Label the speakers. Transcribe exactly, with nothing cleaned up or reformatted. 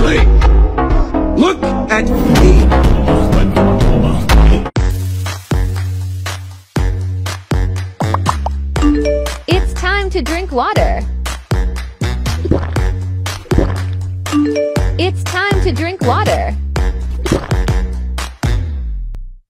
Speaker 1: Seriously! Look at me!
Speaker 2: It's time to drink water. It's time to drink water.